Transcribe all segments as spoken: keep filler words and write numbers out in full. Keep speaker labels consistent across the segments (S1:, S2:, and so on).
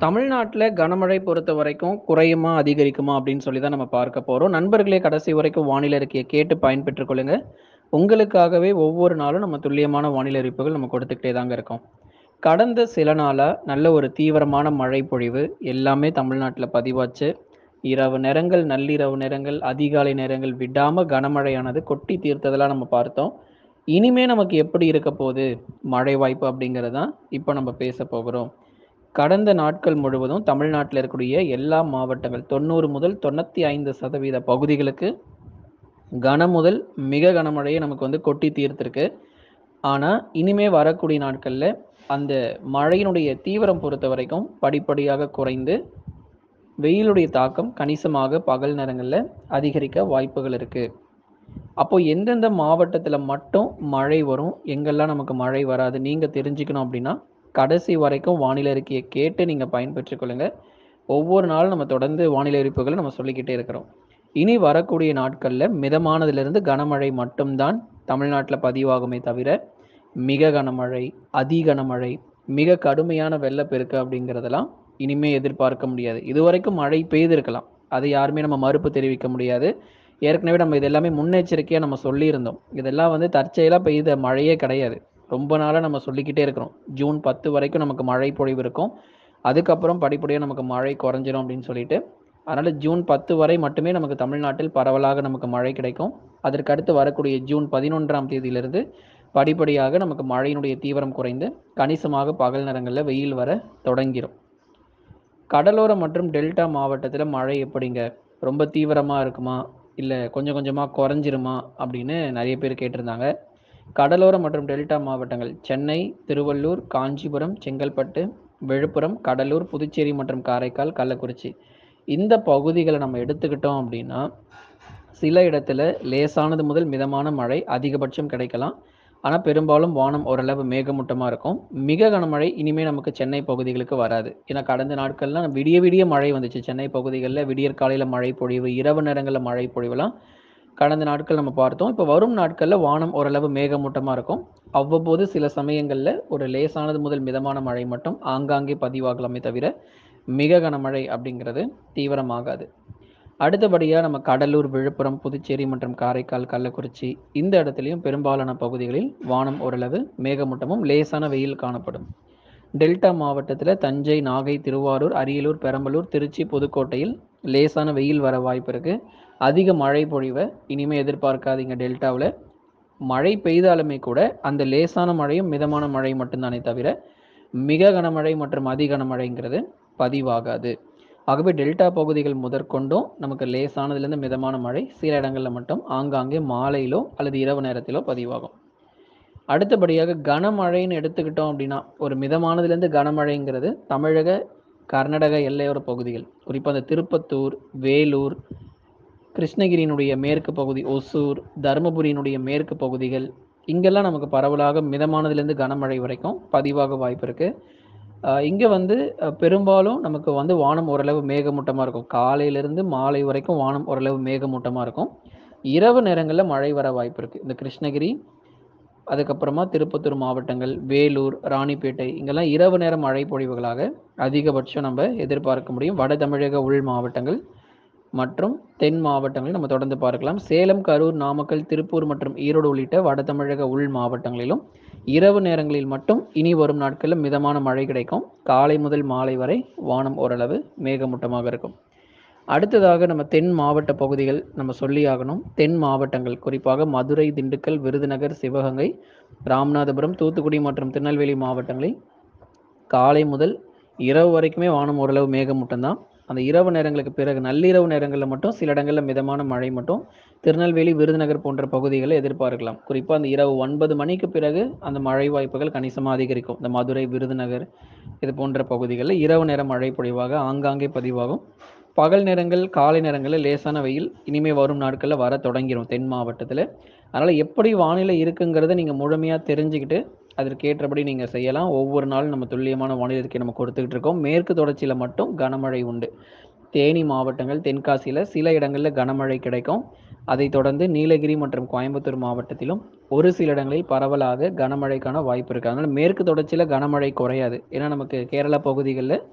S1: தமிழ்நாட்டுல கனமழை பொறுத்தவரைக்கும் குறையுமா, அதிகரிக்குமா அப்படின்னு சொல்லி தான் நம்ம பார்க்க போறோம். நண்பர்களே கடைசி வரைக்கும் வானிலை அறிக்கைய கேட்டு பயன்பெற்றுக் கொள்ளுங்க. உங்களுக்காகவே ஒவ்வொரு நாளும் நம்ம துல்லியமான வானிலை அறிவிப்புகள் நம்ம கொடுத்துக்கிட்டே தாங்க இருக்கோம். கடந்த சில நாளா நல்ல ஒரு தீவிரமான மழை பொழிவு எல்லாமே தமிழ்நாட்டுல பதிவாச்சு. இரவு நேரங்கள், நள்ளிரவு நேரங்கள், அதிகாலை நேரங்கள் விடாம கனமழையானது கொட்டி தீர்த்ததெல்லாம் நம்ம பார்த்தோம். இனிமே நமக்கு எப்படி இருக்க போகுது மழை வாய்ப்பு அப்படிங்கிறது தான் இப்ப நம்ம பேச போகிறோம். கடந்த நாட்கள் முழுவதும் தமிழ்நாட்டில் இருக்கக்கூடிய எல்லா மாவட்டங்கள் தொண்ணூறு முதல் தொண்ணூற்றி ஐந்து சதவீத பகுதிகளுக்கு கன முதல் மிக கனமழையை நமக்கு வந்து கொட்டி தீர்த்திருக்கு. ஆனால் இனிமே வரக்கூடிய நாட்களில் அந்த மழையினுடைய தீவிரம் பொறுத்த வரைக்கும் படிப்படியாக குறைந்து வெயிலுடைய தாக்கம் கணிசமாக பகல் நேரங்களில் அதிகரிக்க வாய்ப்புகள் இருக்குது. அப்போ எந்தெந்த மாவட்டத்தில் மட்டும் மழை வரும், எங்கெல்லாம் நமக்கு மழை வராது நீங்கள் தெரிஞ்சுக்கணும் அப்படின்னா கடைசி வரைக்கும் வானிலை அறிக்கையை கேட்டு நீங்கள் பயன்பெற்றுக் கொள்ளுங்க. ஒவ்வொரு நாளும் நம்ம தொடர்ந்து வானிலை அறிவிப்புகளை நம்ம சொல்லிக்கிட்டே இருக்கிறோம். இனி வரக்கூடிய நாட்களில் மிதமானதிலிருந்து கனமழை மட்டும்தான் தமிழ்நாட்டில் பதிவாகுமே தவிர மிக கனமழை, அதி கனமழை, மிக கடுமையான வெள்ளப்பெருக்கு அப்படிங்கிறதெல்லாம் இனிமே எதிர்பார்க்க முடியாது. இதுவரைக்கும் மழை பெய்திருக்கலாம், அதை யாருமே நம்ம மறுப்பு தெரிவிக்க முடியாது. ஏற்கனவே நம்ம இதெல்லாமே முன்னெச்சரிக்கையாக நம்ம சொல்லியிருந்தோம். இதெல்லாம் வந்து தற்செயலாக பெய்த மழையே கிடையாது. ரொம்ப நாளாக நம்ம சொல்லிக்கிட்டே இருக்கிறோம். ஜூன் பத்து வரைக்கும் நமக்கு மழை பொழிவு இருக்கும், அதுக்கப்புறம் படிப்படியாக நமக்கு மழை குறைஞ்சிரும் அப்படின்னு சொல்லிட்டு. அதனால் ஜூன் பத்து வரை மட்டுமே நமக்கு தமிழ்நாட்டில் பரவலாக நமக்கு மழை கிடைக்கும். அதற்கடுத்து வரக்கூடிய ஜூன் பதினொன்றாம் தேதியிலிருந்து படிப்படியாக நமக்கு மழையினுடைய தீவிரம் குறைந்து கணிசமாக பகல் நேரங்களில் வெயில் வர தொடங்கிடும். கடலோர மற்றும் டெல்டா மாவட்டத்தில் மழை எப்படிங்க, ரொம்ப தீவிரமாக இருக்குமா இல்லை கொஞ்சம் கொஞ்சமாக குறைஞ்சிருமா அப்படின்னு நிறைய பேர் கேட்டிருந்தாங்க. கடலோர மற்றும் டெல்டா மாவட்டங்கள் சென்னை, திருவள்ளூர், காஞ்சிபுரம், செங்கல்பட்டு, விழுப்புரம், கடலூர், புதுச்சேரி மற்றும் காரைக்கால், கள்ளக்குறிச்சி இந்த பகுதிகளை நம்ம எடுத்துக்கிட்டோம் அப்படின்னா சில இடத்துல லேசானது முதல் மிதமான மழை அதிகபட்சம் கிடைக்கலாம். ஆனால் பெரும்பாலும் வானம் ஓரளவு மேகமூட்டமாக இருக்கும். மிக கனமழை இனிமேல் நமக்கு சென்னை பகுதிகளுக்கு வராது. ஏன்னா கடந்த நாட்கள்லாம் விடிய விடிய மழை வந்துச்சு. சென்னை பகுதிகளில் விடியற் காலையில் மழை பொழிவு, இரவு நேரங்களில் மழை பொழிவுலாம் கடந்த நாட்கள் நம்ம பார்த்தோம். இப்போ வரும் நாட்களில் வானம் ஓரளவு மேகமூட்டமாக இருக்கும். அவ்வப்போது சில சமயங்களில் ஒரு லேசானது முதல் மிதமான மழை மட்டும் ஆங்காங்கே பதிவாகலாமே தவிர மிக கனமழை அப்படிங்கிறது தீவிரமாகாது. அடுத்தபடியாக நம்ம கடலூர், விழுப்புரம், புதுச்சேரி மற்றும் காரைக்கால், கள்ளக்குறிச்சி இந்த இடத்துலையும் பெரும்பாலான பகுதிகளில் வானம் ஓரளவு மேகமூட்டமும் லேசான வெயில் காணப்படும். டெல்டா மாவட்டத்தில் தஞ்சை, நாகை, திருவாரூர், அரியலூர், பெரம்பலூர், திருச்சி, புதுக்கோட்டையில் லேசான வெயில் வர வாய்ப்பு இருக்குது. அதிக மழை பொழிவை இனிமேல் எதிர்பார்க்காதீங்க. டெல்டாவில் மழை பெய்தாலுமே கூட அந்த லேசான மழையும் மிதமான மழை மட்டும்தானே தவிர மிக கனமழை மற்றும் அதி கனமழைங்கிறது பதிவாகாது. ஆகவே டெல்டா பகுதிகள் முதற்கொண்டும் நமக்கு லேசானதுலேருந்து மிதமான மழை சில இடங்களில் மட்டும் ஆங்காங்கே மாலையிலோ அல்லது இரவு நேரத்திலோ பதிவாகும். அடுத்தபடியாக கனமழைன்னு எடுத்துக்கிட்டோம் அப்படின்னா ஒரு மிதமானதுலேருந்து கனமழைங்கிறது தமிழக கர்நாடக எல்லையோர பகுதிகள், குறிப்பாக அந்த திருப்பத்தூர், வேலூர், கிருஷ்ணகிரியினுடைய மேற்கு பகுதி, ஒசூர், தருமபுரியினுடைய மேற்கு பகுதிகள் இங்கெல்லாம் நமக்கு பரவலாக மிதமானதுலேருந்து கனமழை வரைக்கும் பதிவாக வாய்ப்பு இருக்குது. இங்கே வந்து பெரும்பாலும் நமக்கு வந்து வானம் ஓரளவு மேகமூட்டமாக இருக்கும். காலையிலேருந்து மாலை வரைக்கும் வானம் ஓரளவு மேகமூட்டமாக இருக்கும். இரவு நேரங்களில் மழை வர வாய்ப்பு இருக்குது. இந்த கிருஷ்ணகிரி, அதுக்கப்புறமா திருப்பத்தூர் மாவட்டங்கள், வேலூர், ராணிப்பேட்டை இங்கெல்லாம் இரவு நேர மழை பொழிவுகளாக அதிகபட்சம் நம்ம எதிர்பார்க்க முடியும். வட தமிழக உள் மாவட்டங்கள் மற்றும் தென் மாவட்டங்களில் நம்ம தொடர்ந்து பார்க்கலாம். சேலம், கரூர், நாமக்கல், திருப்பூர் மற்றும் ஈரோடு உள்ளிட்ட வட தமிழக உள் மாவட்டங்களிலும் இரவு நேரங்களில் மட்டும் இனி வரும் நாட்களில் மிதமான மழை கிடைக்கும். காலை முதல் மாலை வரை வானம் ஓரளவு மேகமூட்டமாக இருக்கும். அடுத்ததாக நம்ம தென் மாவட்ட பகுதிகள் நம்ம சொல்லி ஆகணும். தென் மாவட்டங்கள் குறிப்பாக மதுரை, திண்டுக்கல், விருதுநகர், சிவகங்கை, ராமநாதபுரம், தூத்துக்குடி மற்றும் திருநெல்வேலி மாவட்டங்களில் காலை முதல் இரவு வரைக்குமே வானம் ஓரளவு மேகமூட்டம் தான். அந்த இரவு நேரங்களுக்கு பிறகு நள்ளிரவு நேரங்களில் மட்டும் சில இடங்களில் மிதமான மழை மட்டும் திருநெல்வேலி, விருதுநகர் போன்ற பகுதிகளில் எதிர்பார்க்கலாம். குறிப்பாக அந்த இரவு ஒன்பது மணிக்கு பிறகு அந்த மழை வாய்ப்புகள் கணிசமாக அதிகரிக்கும். இந்த மதுரை, விருதுநகர் இது போன்ற பகுதிகளில் இரவு நேர மழை பொழிவாக ஆங்காங்கே பதிவாகும். பகல் நேரங்கள், காலை நேரங்களில் லேசான வெயில் இனிமேல் வரும் நாட்களில் வர தொடங்கிடும் தென் மாவட்டத்தில். அதனால் எப்படி வானிலை இருக்குங்கிறத நீங்கள் முழுமையாக தெரிஞ்சுக்கிட்டு அதற்கேற்றபடி நீங்கள் செய்யலாம். ஒவ்வொரு நாளும் நம்ம துல்லியமான வானிலை அறிக்கை நம்ம கொடுத்துக்கிட்டு இருக்கோம். மேற்கு தொடர்ச்சியில் மட்டும் கனமழை உண்டு. தேனி மாவட்டங்கள், தென்காசியில் சில இடங்களில் கனமழை கிடைக்கும். அதைத் தொடர்ந்து நீலகிரி மற்றும் கோயம்புத்தூர் மாவட்டத்திலும் ஒரு சில இடங்களில் பரவலாக கனமழைக்கான வாய்ப்பு இருக்குது. அதனால் மேற்கு தொடர்ச்சியில் கனமழை குறையாது. ஏன்னா நமக்கு கேரளா பகுதிகளில்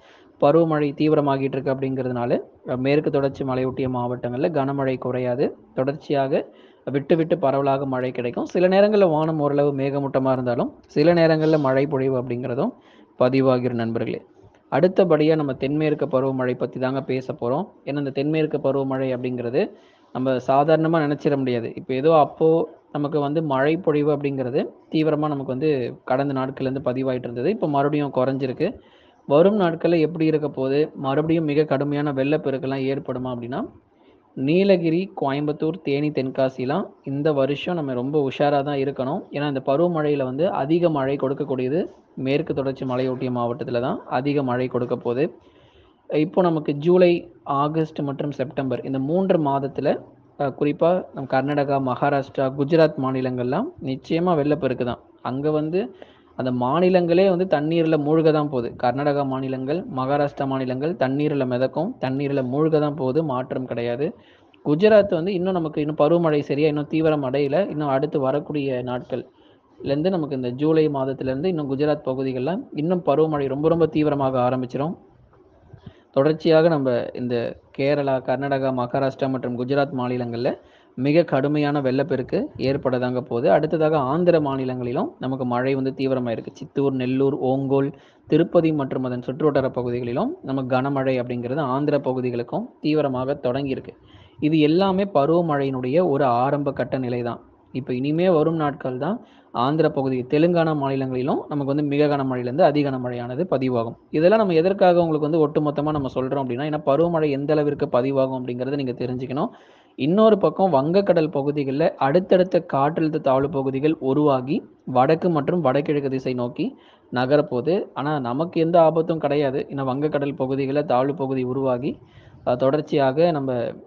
S1: பருவமழை தீவிரமாகிட்டு இருக்கு அப்படிங்கிறதுனால மேற்கு தொடர்ச்சி மலையொட்டிய மாவட்டங்களில் கனமழை குறையாது. தொடர்ச்சியாக விட்டு விட்டு பரவலாக மழை கிடைக்கும். சில நேரங்களில் வானம் ஓரளவு மேகமூட்டமாக இருந்தாலும் சில நேரங்களில் மழை பொழிவு அப்படிங்கிறதும் பதிவாகிற நண்பர்களே. அடுத்தபடியாக நம்ம தென்மேற்கு பருவமழை பற்றி தாங்க பேச போகிறோம். ஏன்னா இந்த தென்மேற்கு பருவமழை அப்படிங்கிறது நம்ம சாதாரணமாக நினச்சிட முடியாது. இப்போ ஏதோ அப்போது நமக்கு வந்து மழை பொழிவு அப்படிங்கிறது தீவிரமாக நமக்கு வந்து கடந்த நாட்கள்லேருந்து பதிவாயிட்டு இருந்தது. இப்போ மறுபடியும் குறைஞ்சிருக்கு. வரும் நாட்களில் எப்படி இருக்க போது, மறுபடியும் மிக கடுமையான வெள்ளப்பெருக்கெல்லாம் ஏற்படுமா அப்படின்னா, நீலகிரி, கோயம்புத்தூர், தேனி, தென்காசிலாம் இந்த வருஷம் நம்ம ரொம்ப உஷாராக தான் இருக்கணும். ஏன்னா இந்த பருவமழையில் வந்து அதிக மழை கொடுக்கக்கூடியது மேற்கு தொடர்ச்சி மலையொட்டிய மாவட்டத்தில் தான் அதிக மழை கொடுக்க போகுது. இப்போ நமக்கு ஜூலை, ஆகஸ்ட் மற்றும் செப்டம்பர் இந்த மூன்று மாதத்தில் குறிப்பாக நம்ம கர்நாடகா, மகாராஷ்டிரா, குஜராத் மாநிலங்கள்லாம் நிச்சயமாக வெள்ளப்பெருக்கு தான். அங்கே வந்து அந்த மாநிலங்களே வந்து தண்ணீரில் மூழ்க தான் போகுது. கர்நாடகா மாநிலங்கள், மகாராஷ்டிரா மாநிலங்கள் தண்ணீரில் மிதக்கும், தண்ணீரில் மூழ்க தான் போகுது, மாற்றம் கிடையாது. குஜராத் வந்து இன்னும் நமக்கு இன்னும் பருவமழை சரியாக இன்னும் தீவிரம் அடையலை. இன்னும் அடுத்து வரக்கூடிய நாட்கள்லேருந்து நமக்கு இந்த ஜூலை மாதத்துலேருந்து இன்னும் குஜராத் பகுதிகளில் இன்னும் பருவமழை ரொம்ப ரொம்ப தீவிரமாக ஆரம்பிச்சிடும். தொடர்ச்சியாக நம்ம இந்த கேரளா, கர்நாடகா, மகாராஷ்டிரா மற்றும் குஜராத் மாநிலங்களில் மிக கடுமையான வெள்ளப்பெருக்கு ஏற்படதாங்க போகுது. அடுத்ததாக ஆந்திர மாநிலங்களிலும் நமக்கு மழை வந்து தீவிரமாக இருக்குது. சித்தூர், நெல்லூர், ஓங்கோல், திருப்பதி மற்றும் அதன் சுற்றுவட்டார பகுதிகளிலும் நமக்கு கனமழை அப்படிங்கிறது ஆந்திர பகுதிகளுக்கும் தீவிரமாக தொடங்கியிருக்கு. இது எல்லாமே பருவமழையினுடைய ஒரு ஆரம்ப கட்ட நிலை தான். இப்போ இனிமே வரும் நாட்கள் தான் ஆந்திர பகுதி, தெலுங்கானா மாநிலங்களிலும் நமக்கு வந்து மிக கனமழையிலேருந்து அதி கனமழையானது பதிவாகும். இதெல்லாம் நம்ம எதற்காக உங்களுக்கு வந்து ஒட்டுமொத்தமாக நம்ம சொல்கிறோம் அப்படின்னா, ஏன்னா பருவமழை எந்த அளவிற்கு பதிவாகும் அப்படிங்கிறத நீங்கள் தெரிஞ்சுக்கணும். இன்னொரு பக்கம் வங்கக்கடல் பகுதிகளில் அடுத்தடுத்த காற்றழுத்த தாழ்வு பகுதிகள் உருவாகி வடக்கு மற்றும் வடகிழக்கு திசை நோக்கி நகரப்போகுது. ஆனால் நமக்கு எந்த ஆபத்தும் கிடையாது. ஏன்னா வங்கக்கடல் பகுதிகளில் தாழ்வு பகுதி உருவாகி தொடர்ச்சியாக நம்ம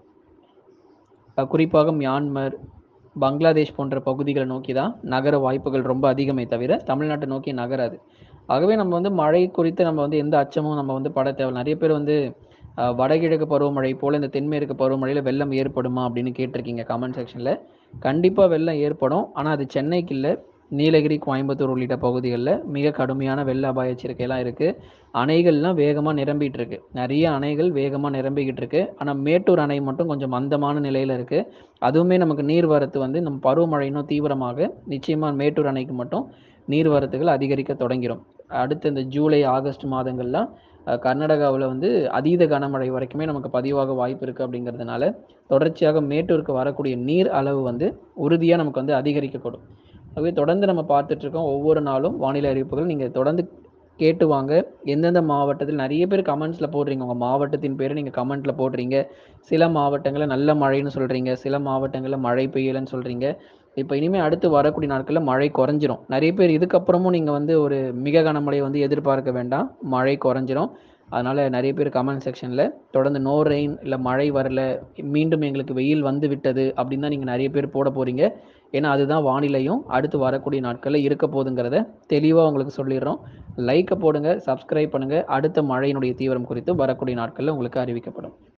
S1: குறிப்பாக மியான்மர், பங்களாதேஷ் போன்ற பகுதிகளை நோக்கி தான் நகர வாய்ப்புகள் ரொம்ப அதிகமே தவிர தமிழ்நாட்டை நோக்கி நகராது. ஆகவே நம்ம வந்து மழை குறித்து நம்ம வந்து எந்த அச்சமும் நம்ம வந்து பட தேவை. நிறைய பேர் வந்து வடகிழக்கு பருவமழை போல் இந்த தென்மேற்கு பருவமழையில் வெள்ளம் ஏற்படுமா அப்படின்னு கேட்டிருக்கீங்க கமெண்ட் செக்ஷனில். கண்டிப்பாக வெள்ளம் ஏற்படும். ஆனால் அது சென்னைக்கு இல்லை, நீலகிரி, கோயம்புத்தூர் உள்ளிட்ட பகுதிகளில் மிக கடுமையான வெள்ள அபாய எச்சரிக்கையெல்லாம் இருக்குது. அணைகள்லாம் வேகமாக நிரம்பிட்டு இருக்கு. நிறைய அணைகள் வேகமாக நிரம்பிக்கிட்டு இருக்கு. ஆனால் மேட்டூர் அணை மட்டும் கொஞ்சம் மந்தமான நிலையில் இருக்குது. அதுவுமே நமக்கு நீர்வரத்து வந்து நம்ம பருவமழை இன்னும் தீவிரமாக நிச்சயமாக மேட்டூர் அணைக்கு மட்டும் நீர்வரத்துகள் அதிகரிக்க தொடங்கிடும். அடுத்த இந்த ஜூலை, ஆகஸ்ட் மாதங்கள்லாம் கர்நாடகாவில் வந்து அதீத கனமழை வரைக்குமே நமக்கு பதிவாக வாய்ப்பு இருக்குது. அப்படிங்கிறதுனால தொடர்ச்சியாக மேட்டூருக்கு வரக்கூடிய நீர் அளவு வந்து உறுதியாக நமக்கு வந்து அதிகரிக்கக்கூடும். ஆகவே தொடர்ந்து நம்ம பார்த்துட்ருக்கோம். ஒவ்வொரு நாளும் வானிலை அறிவிப்புகள் நீங்கள் தொடர்ந்து கேட்டு வாங்க. எந்தெந்த மாவட்டத்தில் நிறைய பேர் கமெண்ட்ஸில் போடுறீங்க, உங்கள் மாவட்டத்தின் பேரை நீங்கள் கமெண்ட்டில் போடுறீங்க. சில மாவட்டங்களில் நல்ல மழைன்னு சொல்கிறீங்க, சில மாவட்டங்களில் மழை பெய்யலைன்னு சொல்கிறீங்க. இப்போ இனிமேல் அடுத்து வரக்கூடிய நாட்களில் மழை குறைஞ்சிரும். நிறைய பேர் இதுக்கப்புறமும் நீங்கள் வந்து ஒரு மிக கனமழை வந்து எதிர்பார்க்க வேண்டாம், மழை குறைஞ்சிரும். அதனால் நிறைய பேர் கமெண்ட் செக்ஷனில் தொடர்ந்து நோ ரெயின், இல்லை மழை வரல, மீண்டும் எங்களுக்கு வெயில் வந்து விட்டது அப்படின்னு தான் நீங்கள் நிறைய பேர் போட போகிறீங்க. ஏன்னா அதுதான் வானிலையும் அடுத்து வரக்கூடிய நாட்களில் இருக்க போகுதுங்கிறத தெளிவாக உங்களுக்கு சொல்லிடுறோம். லைக்கை போடுங்க, சப்ஸ்கிரைப் பண்ணுங்கள். அடுத்த மழையினுடைய தீவிரம் குறித்து வரக்கூடிய நாட்களில் உங்களுக்கு அறிவிக்கப்படும்.